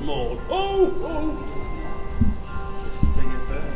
Lord. Oh, oh. Just sing it there.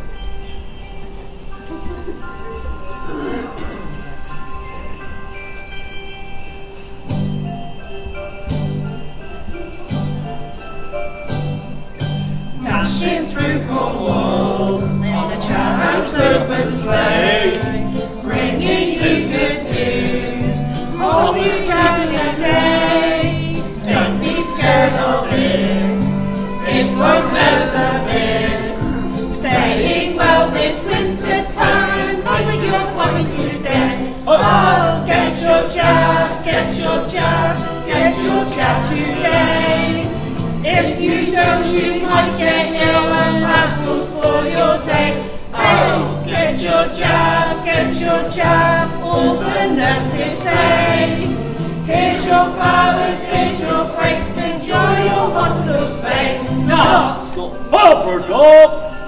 Dashing through Cornwall in the CHAMPS open sleigh, bringing you good news of your chapter today. Don't be scared of it, it won't hurt a bit. Staying well this winter time, like you're going today. Oh, get your jab, get your jab, get your jab today. If you don't, you might get ill and that will spoil your day. Oh, get your jab, all the nurses say. Here's your flowers, here's your breaks, enjoy your hospital stay. That's not proper, dog!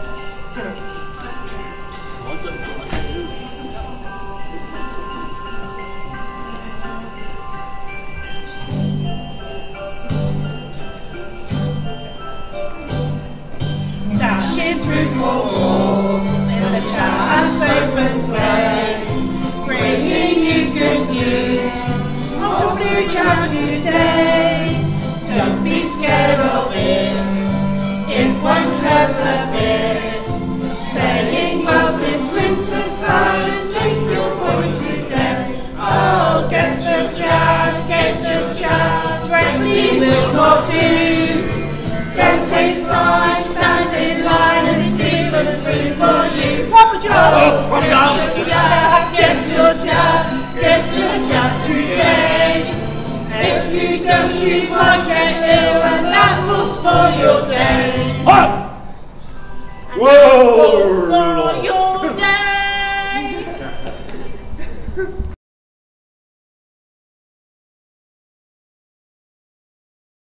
Dashing through Cornwall in the CHAMPS open sleigh, bringing you good news of flu jab today. Don't be scared of it, it won't hurt a bit. Staying well this winter time, make your point today. Oh, get the jab, directly will not do. Don't taste time, stand in line and it's even free for you. Proper job! Get your jab today. If you don't, you might get ill and that will spoil your day. Whoa! Spoil your